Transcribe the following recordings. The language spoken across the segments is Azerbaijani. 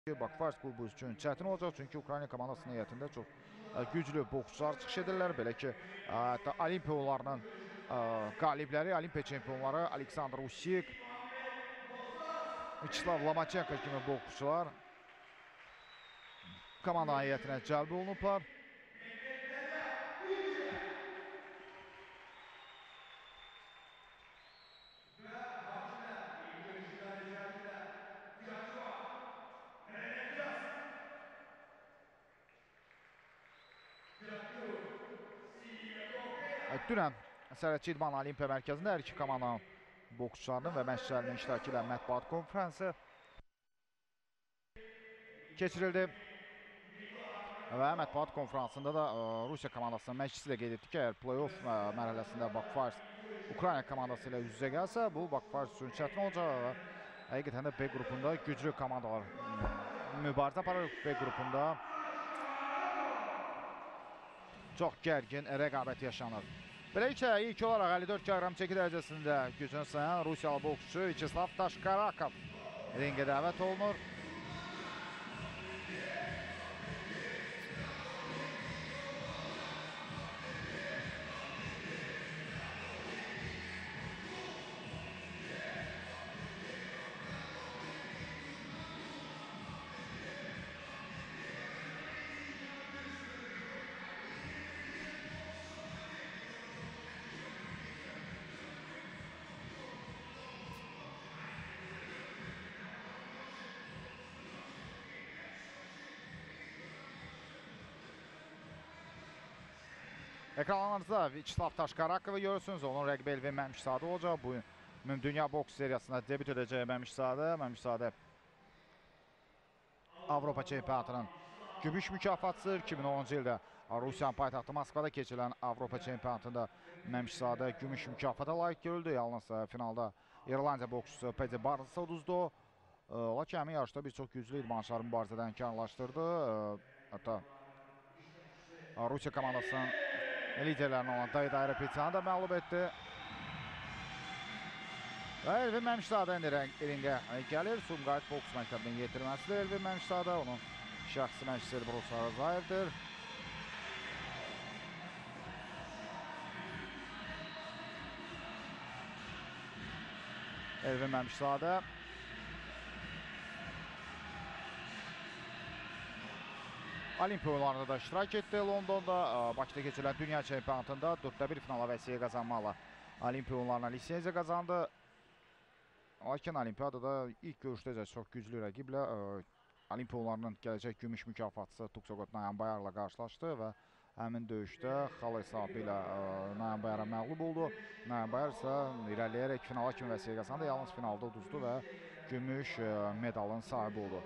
Baku klubu üçün çətin olacaq, çünki Ukrayna komandasının heyətində çox güclü boksçular çıxış edirlər. Belə ki, Olimpiya oyunlarının qalibləri, Olimpiya çempionları Aleksandr Usik, Vyacheslav Lomachenko kimi boksçular komanda heyətinə cəlb olunublar. Dünən Sərhədçi İdman Olimpiya Mərkəzində hər iki komandanın boksçularının və məşqçilərinin iştirakı ilə mətbuat konferansı keçirildi. Və mətbuat konferansında da Rusiya komandasının məşqçisi də qeyd etdi ki, əgər play-off mərhələsində Baku Ukrayna komandası ilə üz-üzə gəlsə, bu Baku üçün çətin olacaq və həqiqətən də B qrupunda güclü komandalar mübarizə aparır. B qrupunda çox gərgin rəqabət yaşanır. Beləliklə, ilk olaraq 54 kg çəki dərəcəsində gücünü sınayan Rusiyalı boksçu Vyacheslav Tashkarakov ringə dəvət olunur. Ekranlarınızda Vyacheslav Tashkarakovu görürsünüz. Onun rəqibi Elvin Mamishzada olacaq. Bu Dünya boks seriyasında debüt edəcək Mamishzada. Mamishzada Avropa çempionatının gümüş mükafatçısı. 2010-cu ildə Rusiyanın paytaxtı Moskvada keçirilən Avropa çempionatında Mamishzada gümüş mükafata layiq görüldü. Yalnız finalda İrlandiya boksçusu Pedi Barnes'a uduzdu. Lakin həmin yarışda bir çox güclü idmançıları mübarizədən kənarlaşdırdı. Hətta Rusiya komandasının liderlərini olan Daira Petyanı da məğlub etdi. Və Elvin Mamishzada indi ringə gəlir. Sumqayıt boks məktəbinin yetirməsidir Elvin Mamishzada. Onun şəxsi məşqçisi Elbrus Arazayevdir. Elvin Mamishzada Olimpiya oyunlarında da iştirak etdi. Londonda, Bakıda keçirilən dünya çempionatında 4-1 finala vəsiqə qazanmaqla Olimpiya oyunlarına lisenziya qazandı. Lakin Olimpiyadada ilk görüşdə çox güclü rəqiblə Olimpiya oyunlarının gələcək gümüş mükafatçısı Tuksogot Nayanbayarla qarşılaşdı və həmin döyüşdə xal hesabı ilə Nayanbayara məğlub oldu. Nayanbayar isə irəliləyərək finala kimi vəsiqə qazandı. Yalnız finalda uduzdu və gümüş medalın sahibi oldu.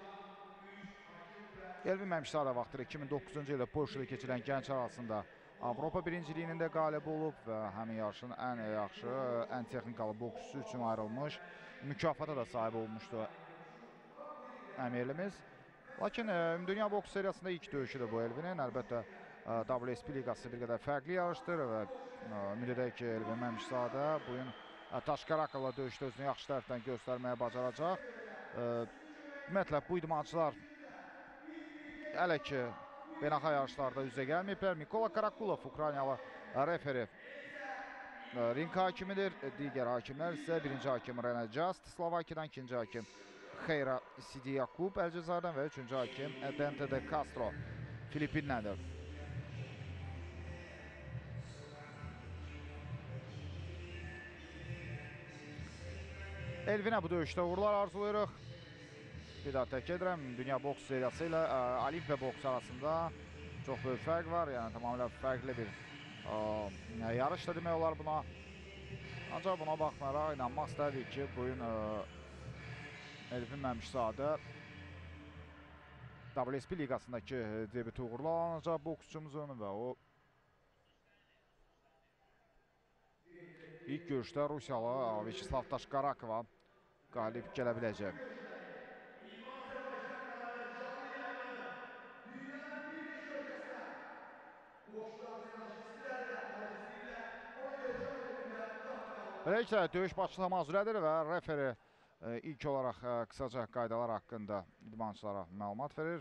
Elvin Mamishzada vaxtdır 2009-cu ildə Polşada keçirilən gənc arasında Avropa birinciliyinin də qalibi olub və həmin yarışın ən yaxşı, ən texnikalı boksçusu üçün ayrılmış mükafata da sahib olmuşdu əmirlimiz. Lakin Dünya boks seriyasında ilk döyüşüdür bu Elvinin. Əlbəttə WSB liqası bir qədər fərqli yarışdır və ümid edək ki, Elvin Mamishzada bugün Tashkarakovla döyüşdə özünü yaxşı tərəfdən göstərməyə bacaracaq. Ümumiyyətlə, bu idmançılar hələ ki, beynəlxalq yarışlarda üzə gəlməyiblər. Mikola Karakulov, Ukraynalı referi, ring hakimidir. Digər hakimlər isə birinci hakim Rene Just, Slovakiyadan, ikinci hakim Xeyra Sidiyakub, Əlcəzairdən və üçüncü hakim Dente de Castro, Filippinləndir. Elvinə bu döyüşdə uğurlar arzulayırıq. Bir daha tək edirəm, Dünya boks seriyası ilə Olimpiya boks arasında çox böyük fərq var. Yəni, tamamilə fərqli bir yarış da demək olar buna. Ancaq buna baxmayaraq, inanmaq istədik ki, bugün Elvin Mamishzada WSB liqasındakı debütü uğurlu alınacaq boksçumuzun və o ilk görüşdə Rusiyalı Vyacheslav Tashkarakova qalib gələ biləcək. Beləliklə, döyüş başlamaq üzrədir və referi ilk olaraq qısaca qaydalar haqqında idmançılara məlumat verir.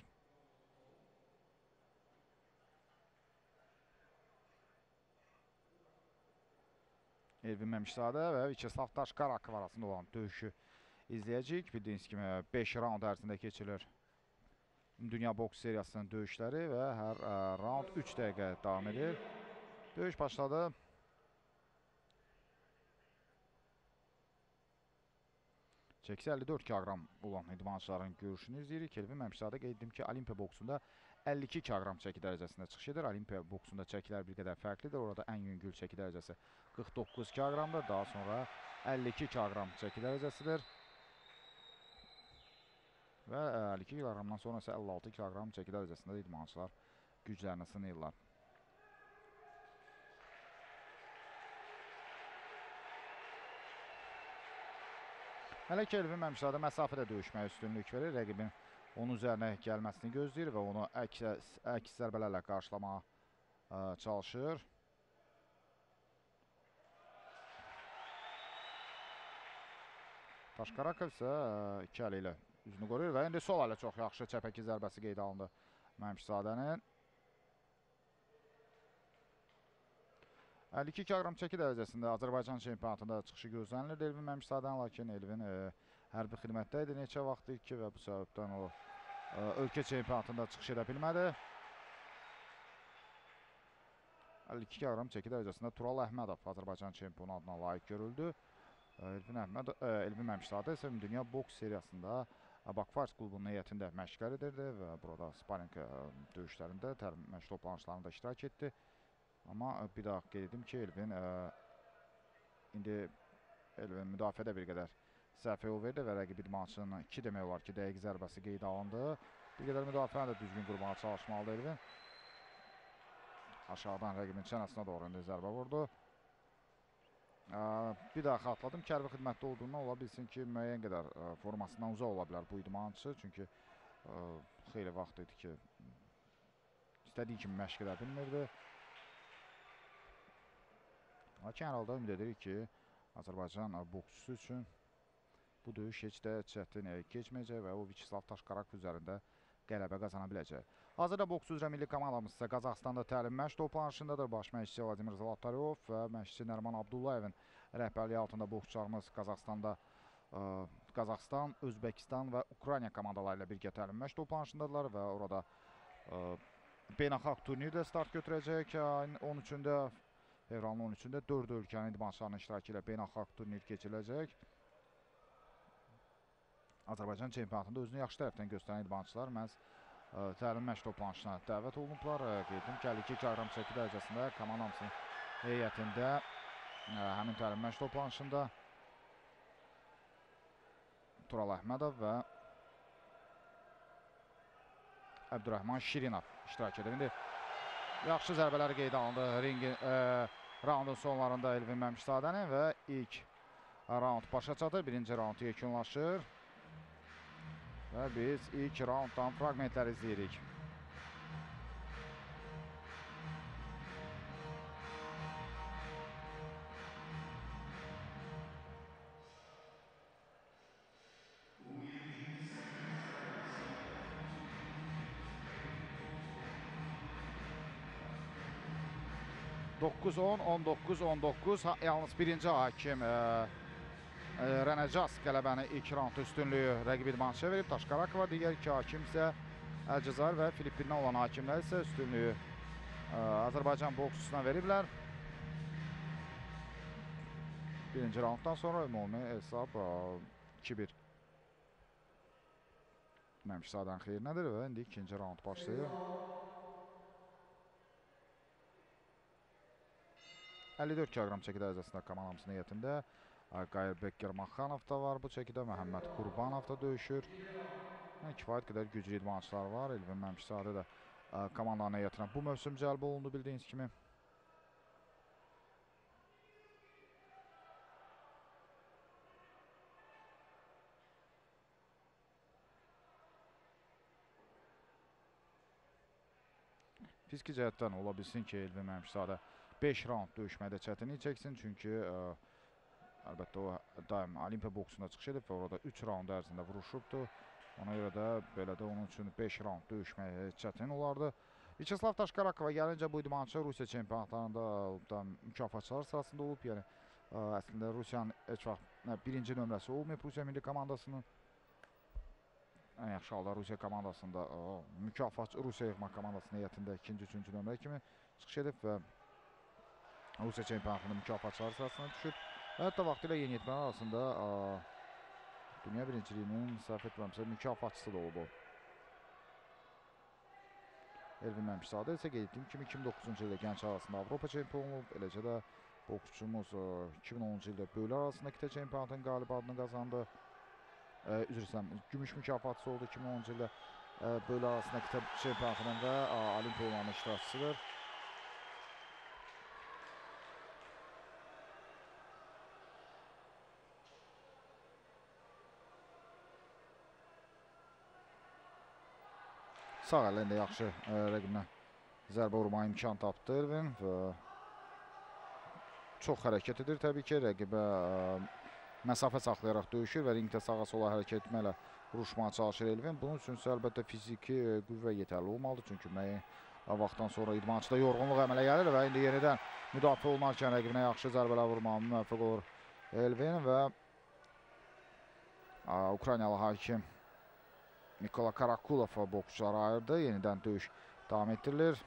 Elvin Mamishzada və Vyacheslav Tashkarakov arasında olan döyüşü izləyəcəyik. Bildiyiniz kimi 5 raund ərzində keçilir Dünya boks seriyasının döyüşləri və hər raund 3 dəqiqə davam edir. Döyüş başladı. Çəkisi 54 kilogram olan idmançıların görüşünü izləyirik. Elvin Mamishzada qeyd etdim ki, Olimpiya boksunda 52 kilogram çəki dərəcəsində çıxış edir. Olimpiya boksunda çəkilər bir qədər fərqlidir. Orada ən yüngül çəki dərəcəsi 49 kilogramdır. Daha sonra 52 kilogram çəki dərəcəsidir. Və 52 kilogramdan sonra isə 56 kilogram çəki dərəcəsində idmançılar güclərini sınayırlar. Hələ ki, Elvin Mamishzada məsafədə döyüşməyə üstünlük verir. Rəqibin onun üzərinə gəlməsini gözləyir və onu əks zərbələrlə qarşılamağa çalışır. Tashkarakov isə iki əli ilə üzünü qoruyur və indi sol əli çox yaxşı çəpəki zərbəsi qeydə alındı Mamishzadənin. 52 kilogram çəki dərəcəsində Azerbaijan çempionatında çıxışı gözlənilir Elvin Mamishzadənin, lakin Elvin hərbi xidmətdə idi neçə vaxtdır ki və bu səbəbdən o ölkə çempionatında çıxış edə bilmədi. 52 kilogram çəki dərəcəsində Tural Əhmədov Azerbaijan çempionu adına layiq görüldü. Elvin Mamishzada isə Dünya boks seriyasında Baku klubunun heyətində məşqlər edirdi və burada sparring döyüşlərində, məşq toplanışlarında iştirak etdi. Amma bir daha qeyd edim ki, indi Elvin müdafiədə bir qədər səhvə yol verdi və rəqib idmançının 2 demək olar ki, dəqiq zərbəsi qeydə alındı. Bir qədər müdafiəni də düzgün qurmağa çalışmalıdır Elvin. Aşağıdan rəqibin çənəsinə doğru indi zərbə vurdu. Bir daha xatırladım ki, hərbi xidmətdə olduğundan ola bilsin ki, müəyyən qədər formasından uzaq ola bilər bu idmançı. Çünki xeyli vaxt idi ki, istədiyi kimi məşq edə bilmirdi. Lakin hər halda ümid edirik ki, Azərbaycan boksçusu üçün bu döyüş heç də çətin keçməyəcək və o Vyacheslav Tashkarakov üzərində qələbə qazana biləcək. Hazırda boks üzrə milli komandamız isə Qazaxstanda təlim məşq toplanışındadır. Baş məşqçi Vladimir Zolotaryov və məşqçi Nərman Abdullayevin rəhbərliyi altında boksçularımız Qazaxstan, Özbəkistan və Ukrayna komandaları ilə birgə təlim məşq toplanışındadılar və orada beynəlxalq turnir də start götürəcək. Ayın 13-də, fevralın 13-də 4 ölkənin idmançılarının iştirakı ilə beynəlxalq turnir keçiriləcək. Azərbaycan çempionatında özünü yaxşı tərəfdən göstərən idmançılar məhz təlim məşq toplanışına dəvət olunublar. Qeyd edim ki, 52 kilogram çəki dərəcəsində komandamızın heyətində həmin təlim məşq toplanışında Tural Əhmədov və Abdurrahman Şirinov iştirak edir. İndi yaxşı zərbələri qeydə alındı raundun sonlarında Elvin Mamishzadənin və ilk raund başa çatır. Birinci raund yekunlaşır və biz ilk raunddan fraqmentlər izləyirik. Dokuz 10, 19-19. Yalnız birinci hakim Rənəcas qələbəni ilk raund üstünlüyü rəqib idmançıya verib. Tashkarakova, digər iki hakim isə Əlcəzair və Filippindən olan hakimlər isə üstünlüyü Azərbaycan boksçusuna veriblər. Birinci raunddan sonra ümumi hesab 2-1 Mamishzadənin xeyrinədir və indi ikinci raund başlayır. 54 kilogram çəki dərəcəsində komandamızın heyətində Qayır Maxanov da var bu çəkidə, Məhəmməd Qurbanov da döyüşür. Kifayət qədər güclü idmançılar var. Elvin Mamishzada da komandanın heyətinə bu mövsüm cəlb olundu bildiyiniz kimi. Fiziki cəhətdən ola bilsin ki, Elvin Mamishzada 5 raund döyüşməkdə çətinlik çəksin. Çünki əlbəttə o daim Olimpiya boksunda çıxış edib və orada 3 raund ərzində vuruşubdur. Ona görə də belə də onun üçün 5 raund döyüşmək çətin olardı. Vyacheslav Tashkarakova gəlincə bu idmançı Rusiya çempionatlarında mükafatçılar sırasında olub. Yəni əslində Rusiyanın heç vaxt birinci nömrəsi olmayıb Rusiya milli komandasının. Ən yaxşı halda Rusiya komandasında mükafatçı Rusiya yığma komandasının heyətində ikinci, üçüncü nömrə kimi çıxış edib və Rusiya çempionatının mükafatçılar sırasına düşüb. Hətta vaxtilə yeniyetmələr arasında dünya birinciliyinin səhv etməmsə mükafatçısı da olub o. Elvin Mamishzada isə qeyd etdiyim kimi 2009-cu ildə gənc arasında Avropa çempionu olub. Eləcə də boksçumuz 2010-cu ildə böyüklər arasında qitə çempionatının qalib adını qazandı. Üzr istəyirəm, gümüş mükafatçısı oldu 2010-cu ildə böyüklər arasında qitə çempionatının və Olimpiya oyunlarının iştirakçısıdır. Sağ əlində yaxşı rəqibinə zərbə vurmağa imkan tapdı Elvin və çox hərəkət edir təbii ki, rəqibə məsafə saxlayaraq döyüşür və ringdə sağa sola hərəkət etməklə vuruşmağa çalışır Elvin. Bunun üçün isə əlbəttə fiziki qüvvə yetərli olmalıdır, çünki müəyyən vaxtdan sonra idmançıda yorğunluq əmələ gəlir və indi yenidən müdafiə olunarkən rəqibinə yaxşı zərbələr vurmağa müvəffəq olur Elvin və Ukraynalı hakim Nikola Karakulov boksçuları ayırdı. Yenidən döyüş davam etdirilir.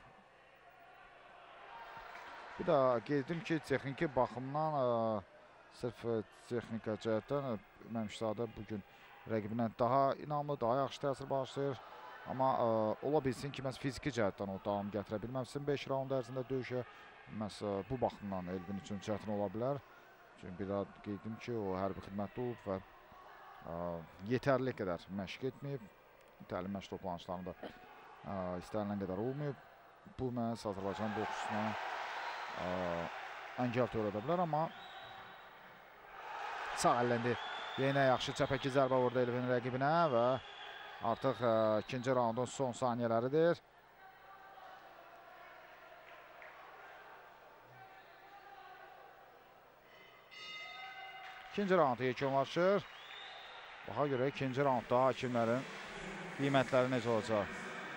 Bir daha qeyd edim ki, texniki baxımdan sırf texnika cəhətdən Mamishzada bugün rəqibinə daha inamlı, daha yaxşı təsir bağışlayır. Amma ola bilsin ki, məhz fiziki cəhətdən o davam gətirə bilməsin 5 raund ərzində döyüşə. Məhz bu baxımdan Elvin üçün çətin ola bilər. Çünki bir daha qeyd edim ki, o hərbi xidmətdə olub və yetərli qədər məşq etməyib. Təlim məşq toplanışlarında istənilən qədər olmayıb. Bu məhz Azərbaycan boksçusuna əngəl törədə bilər, amma sağ əlləndi. Yenə yaxşı çəpəki zərbə vurdu Elvin rəqibinə və artıq ikinci raundun son saniyələridir. İkinci raund yekunlaşır. Baxa görə ikinci raundda hakimlərin qiymətləri necə olacaq?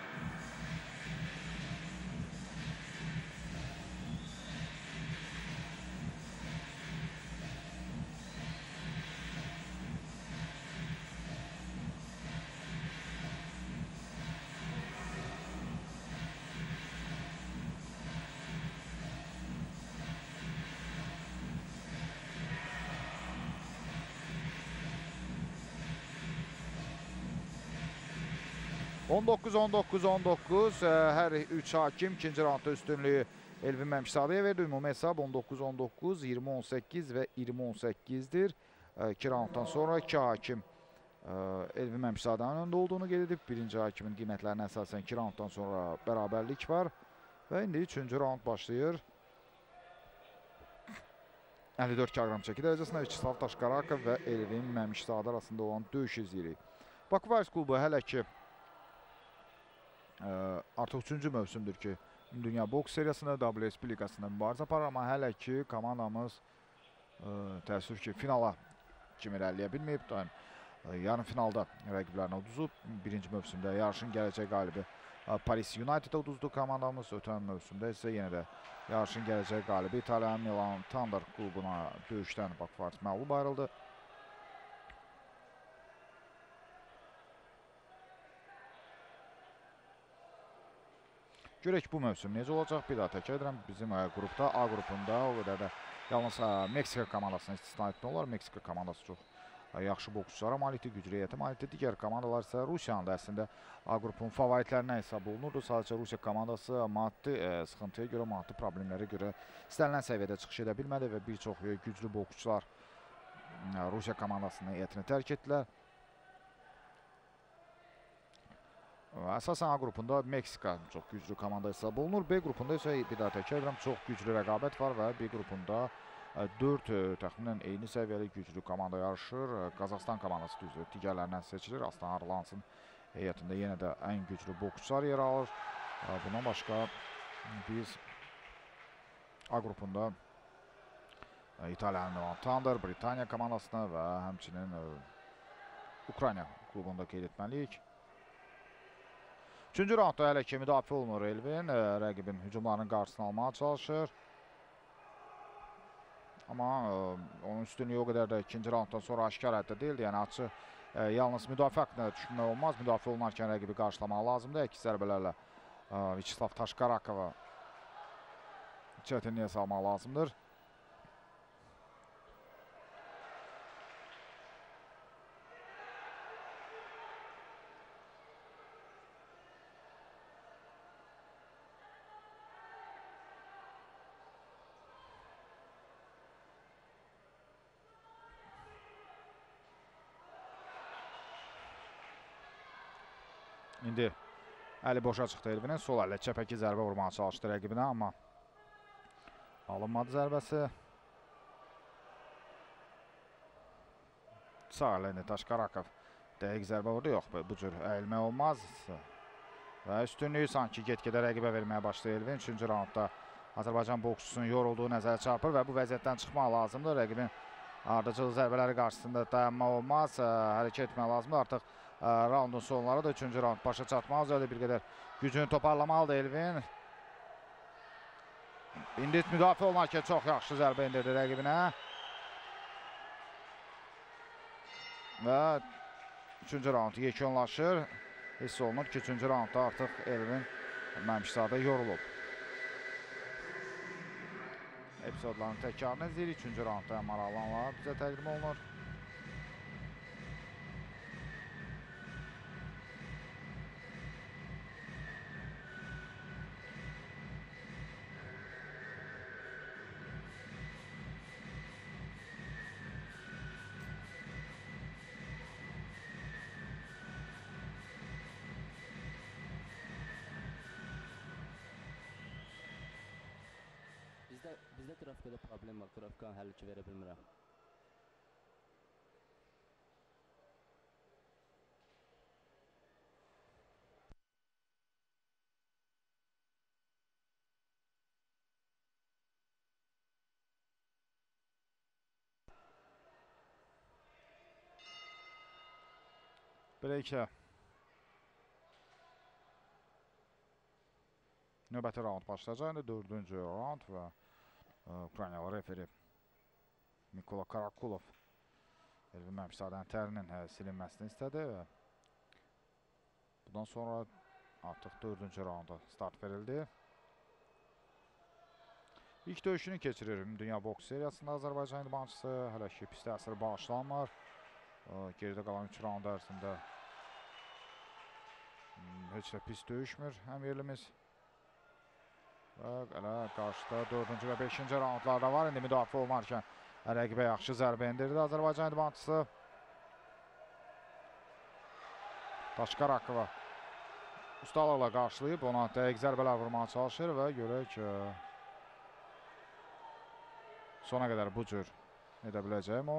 On 19-19-19 hər üç hakim ikinci raundda üstünlüyü Elvin Mamishzadaya verdi. Ümumi hesab 19-19, 20-18 və 20-18'dir. 2 raunddan sonra iki hakim Elvin Mamishzadanın önündə olduğunu qeyd edib. Birinci hakimin qiymətlərinə əsasən 2 raunddan sonra bərabərlik var. Və indi 3-cü raund başlayır. 54 kg çəki dərəcəsində Vyacheslav Tashkarakov və Elvin Mamishzada arasında olan döyüş izləyirik. Baku klubu hələ ki artıq 3-cü mövsümdür ki, Dünya boks seriyasında, WSB liqasında mübarizə aparır, amma hələ ki komandamız təəssüf ki finala kimi irəliləyə bilməyib. Yarın finalda rəqiblərini uduzub. Birinci mövsümdə yarışın gələcək qalibi Paris United'ı uduzdu komandamız. Ötən mövsümdə isə yenə də yarışın gələcək qalibi İtalyan Milan Thunder klubuna döyüşdən Baku məğlub ayrıldı. Görək bu mövsüm necə olacaq? Bir daha təkrar edirəm. Bizim qrupda, A qrupunda o qədər də yalnız Meksika komandasını istisna etmək olar. Meksika komandası çox yaxşı boksçulara malikdir, güclü heyətə malikdir. Digər komandalar isə Rusiyanın da əslində A qrupunun favoritlərinə hesab olunurdu. Sadəcə Rusiya komandası maddi sıxıntıya görə, maddi problemlərə görə istənilən səviyyədə çıxış edə bilmədi və bir çox güclü boksçular Rusiya komandasının heyətini tərk etdilər. Əsasən A qrupunda Meksika çox güclü komanda hesab olunur. B qrupunda isə bir daha təkrar edirəm, çox güclü rəqabət var və B qrupunda 4 təxminən eyni səviyyəli güclü komanda yarışır. Qazaxıstan komandası düzdür, digərlərindən seçilir. Aslan Arlansın heyətində yenə də ən güclü boksçular yer alır. Bundan başqa biz A qrupunda İtalyan Thunder, Britaniya komandasına və həmçinin Ukrayna klubunda qeyd etməliyik. 3-cü raundda hələ ki müdafiə olunur Elvin. Rəqibin hücumlarının qarşısını almağa çalışır. Amma onun üstünlüyü o qədər də 2-ci raunddan sonra aşkar həddə deyildi. Yəni açı yalnız müdafiə haqqında düşünmək olmaz. Müdafiə olunarkən rəqibi qarşılamaq lazımdır. Əks zərbələrlə Vyacheslav Tashkarakova çətinliyə salmaq lazımdır. İndi əli boşa çıxdı Elvinin. Sol əllə çəpəki zərbə vurmağa çalışdı rəqibinə, amma alınmadı zərbəsi. Sağ əllə indi Tashkarakov dəqiq zərbə vurdu. Yox, bu cür əyilmək olmaz. Və üstünlüyü sanki get-gedə rəqibə verməyə başladı Elvin. 3-cü raundda Azərbaycan boksçusunun yorulduğu nəzərə çarpır və bu vəziyyətdən çıxmaq lazımdır. Rəqibin ardıcıl zərbələri qarşısında dayanmaq olmaz. Hərəkət etmək lazımdır. Artıq raundun sonları da 3-cü raund başa çatmaq üzrədir. Bir qədər gücünü toparlamalıdır Elvin. İndi müdafiə olunarkən çox yaxşı zərbə indirdi rəqibinə. Və 3-cü raund yekunlaşır. Hiss olunur ki, 3-cü raundda artıq Elvin Mamishzada yorulub. Epizodların təkrarını izləyirik. 3-cü raundda maraqlananlar bizə təqdim olunur. Bizdə qrafikada problem var, qrafikanı həll ki verə bilmirəm. Beləliklə növbəti raund başlayacaq. İndi 4-cü raund və Ukraynalı referi Mikola Karakulov Elvin Mamishzadənin tərinin silinməsini istədi və bundan sonra artıq 4-cü raunda start verildi. İlk döyüşünü keçirir Dünya Boks seriyasında Azərbaycan idmançısı. Hələ ki pis təsiri bağışlanmır. Geridə qalan 3 raund ərzində heç də pis döyüşmür həm yerlimiz. Hələ qarşıda 4-cü və 5-ci raundlarda var. İndi müdafiə olunarkən rəqibə yaxşı zərbə indirdi Azərbaycan idmançısı. Tashkarakova ustalıqla qarşılayıb ona dəqiq zərbələr vurmağa çalışır və görək sona qədər bu cür edə biləcəyim o.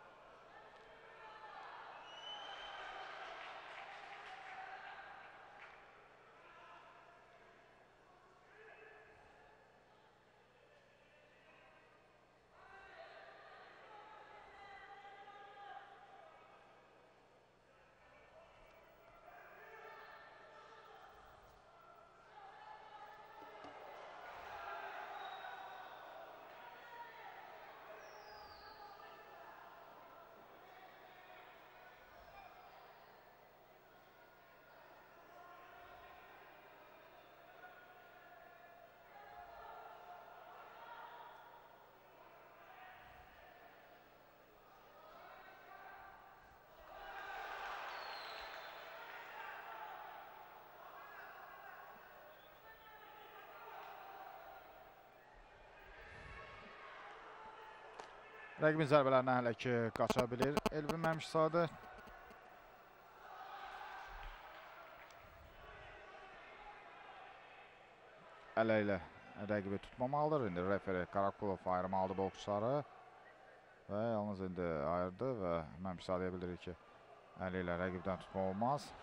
Rəqibin zərbələrindən hələ ki qaça bilir Elvin Mamishzada. Ələ ilə rəqibi tutmamalıdır. İndi referi Karakulov ayırmalıdır boksçuları. Və yalnız indi ayırdı və Mamishzadaya bildirir ki, ələ ilə rəqibdən tutma olmaz.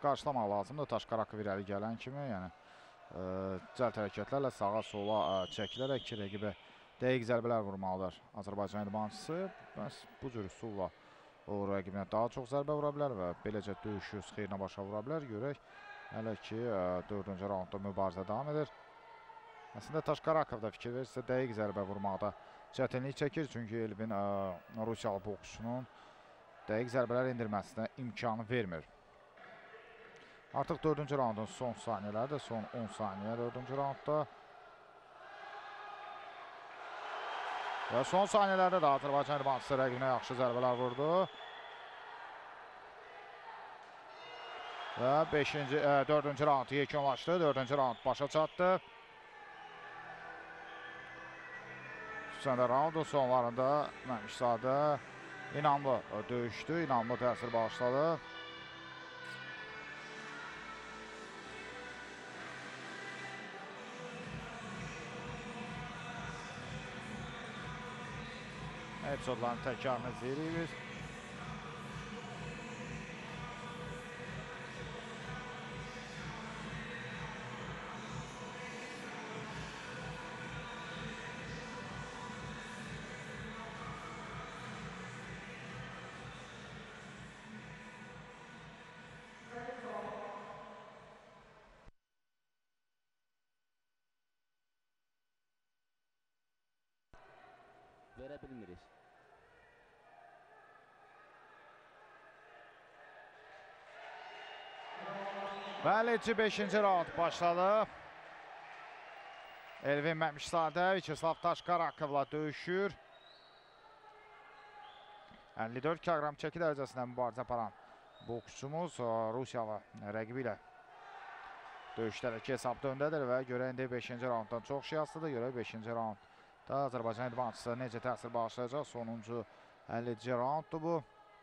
qarşılamaq lazımdır Tashkarakov irəli gələn kimi, yəni cəld hərəkətlərlə sağa sola çəkilərək rəqibə dəqiq zərbələr vurmalıdır Azərbaycan idmançısı. Bəs bu cür üsulla o rəqibinə daha çox zərbə vura bilər və beləcə döyüşü xeyrinə başa vura bilər. Görək, hələ ki 4-cü raundda mübarizə davam edir. Əslində Tashkarakov da fikir verirsə dəqiq zərbə vurmaqda çətinlik çəkir, çünki Elvin Rusiyalı boksçunun dəqiq zərbələr indirməsinə imkanı vermir. Artıq 4-cü raundun son saniyələrdir, son 10 saniyə 4-cü raundda. Və son saniyələrdə də Azərbaycan idmançısı rəqibinə yaxşı zərbələr vurdu. Və 4-cü raund yekunlaşdı, 4-cü raund başa çatdı. Xüsusən də raundun sonlarında Mamishzada inamlı döyüşdü, inamlı təsir bağışladı. Epizodların təkrarını izləyirik. Verə bilmirik. Bəli, 5-ci raund başladı. Elvin Mamishzada Vyacheslav Tashkarakovla döyüşür. 54 kilogram çəki dərəcəsində mübarizə aparan boksçumuz Rusiyalı rəqibi ilə döyüşlərə hesabda öndədir və görə indi 5-ci raunddan çox şey asılıdır. Görə 5-ci raundda Azərbaycan idmançısı necə təsir bağışlayacaq? Sonuncu 50-ci raunddur bu.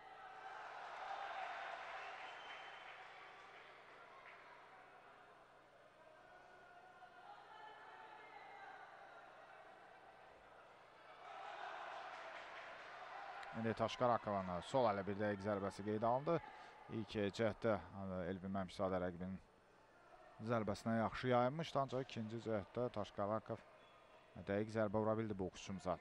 İndi Tashkarakovun sol ələ bir dəqiq zərbəsi qeydə alındı. İlk cəhətdə Elvin Mamishzada rəqibinin zərbəsinə yaxşı yayınmışdı, ancaq ikinci cəhətdə Tashkarakov dəqiq zərbə vura bildi boksçumuza.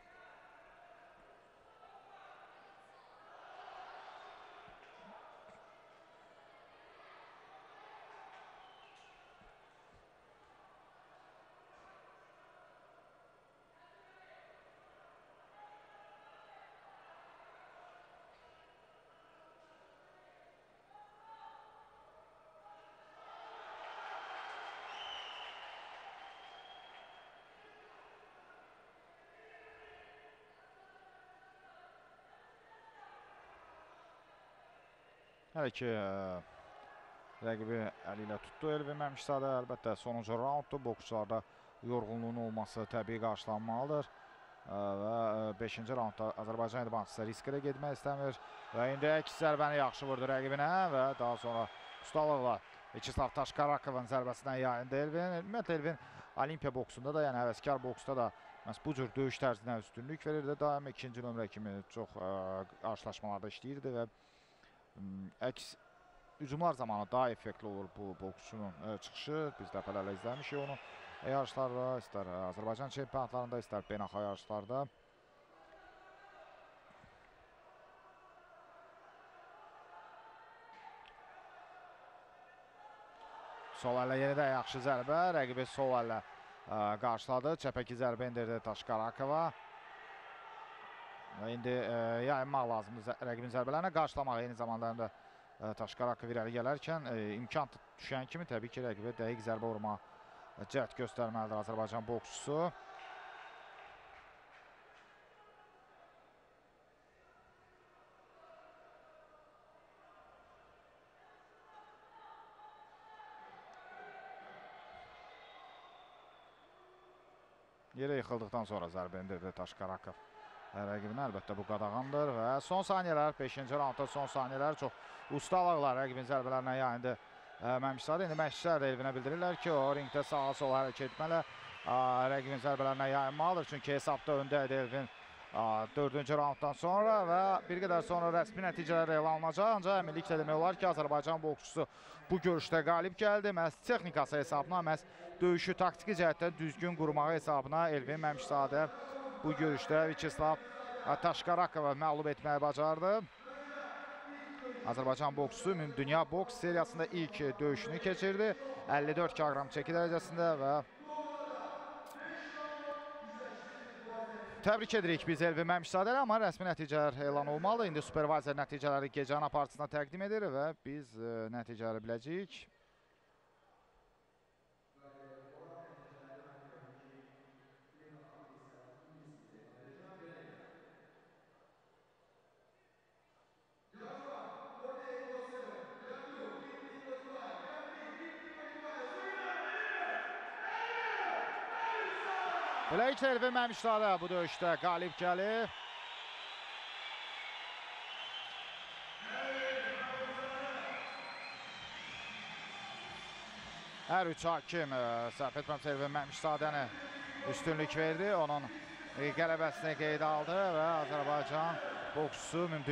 Hələ ki rəqibi əli ilə tutdu Elvin Mamishzada. Əlbəttə sonuncu raunddur. Boksçularda yorğunluğun olması təbii qarşılanmalıdır. Və 5-ci raundda Azərbaycan idmançısı riskə də getmək istəmir. Və indi əks zərbəni yaxşı vurdu rəqibinə və daha sonra ustalıqla Vyacheslav Tashkarakovun zərbəsindən yayındı Elvin. Ümumiyyətlə Elvin olimpiya boksunda da, yəni həvəskar boksda da bu cür döyüş tərzinə üstünlük verirdi. Daim ikinci nömrə kimi çox qarşılaşmalarda işləyirdi və əks hücumlar zamanı daha effektli olur bu boksçunun çıxışı. Biz dəfələrlə izləmişik onu yarışlarda, istər Azərbaycan çempionatlarında, istər beynəlxalq yarışlarda. Sol əllə yenidən yaxşı zərbə, rəqibi sol əllə qarşıladı, çəpəki zərbə indirdi Tashkarakova. İndi yayınmaq lazımdır rəqibin zərbələrinə, qarşılamaq eyni zamanda həm də Tashkarakov irəli gələrkən imkan düşən kimi təbii ki rəqibə dəqiq zərbə vurma cəhd göstərməlidir Azərbaycan boksçusu. Yerə yıxıldıqdan sonra zərbə indirdi Tashkarakov rəqibinə. Əlbəttə bu qadağandır və son saniyələr, 5-ci raundda son saniyələr çox ustalıqla rəqibin zərbələrinə yayındı Mamishzada. İndi məşqçilər Elvinə bildirirlər ki, o ringdə sağa sola hərəkət etmələ rəqibin zərbələrinə yayınmalıdır. Çünki hesabda öndə idi Elvin 4-cü raunddan sonra və bir qədər sonra rəsmi nəticələr elan olunacaq. Ancaq əminliklə demək olar ki, Azərbaycan boksçusu bu görüşdə qalib gəldi. Məhz texnikası hesabına, məhz döyüşü taktiki cəhətdən düzgün qurmağı hesabına Elvin Mamishzada bu görüşdə Vyacheslav Tashkarakov'u məğlub etməyi bacardı. Azərbaycan boksçusu dünya boks seriyasında ilk döyüşünü keçirdi. 54 kg çəki dərəcəsində və təbrik edirik biz Elvin Mamishzadəni, amma rəsmi nəticələr elan olmalı. İndi supervizor nəticələri gecənin apartısına təqdim edir və biz nəticələri biləcəyik. Beləliklə Elvin Mamishzada bu döyüşdə qalib gəlir. Hər üç hakim səhv etməmsə Elvin Mamishzadəni üstünlük verdi. Onun qələbəsini qeydə aldı və Azərbaycan boksçusu